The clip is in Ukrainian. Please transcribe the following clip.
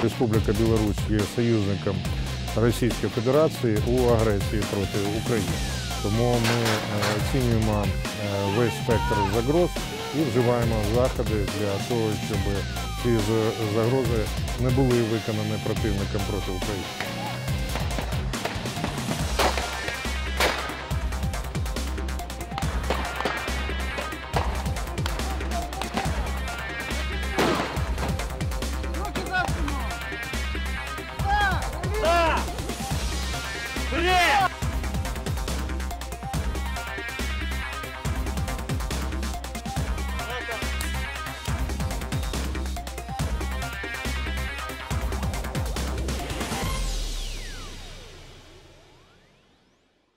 Республіка Білорусь є союзником Російської Федерації у агресії проти України. Тому ми оцінюємо весь спектр загроз і вживаємо заходи для того, щоб ці загрози не були виконані противником проти України.